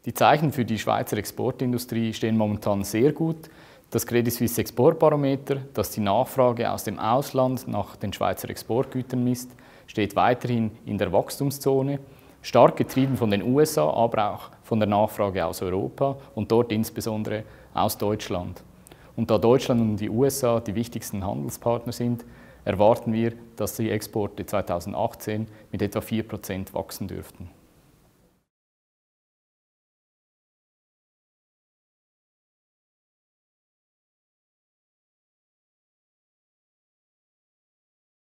Die Zeichen für die Schweizer Exportindustrie stehen momentan sehr gut. Das Credit Suisse Exportbarometer, das die Nachfrage aus dem Ausland nach den Schweizer Exportgütern misst, steht weiterhin in der Wachstumszone, stark getrieben von den USA, aber auch von der Nachfrage aus Europa und dort insbesondere aus Deutschland. Und da Deutschland und die USA die wichtigsten Handelspartner sind, erwarten wir, dass die Exporte 2018 mit etwa 4% wachsen dürften.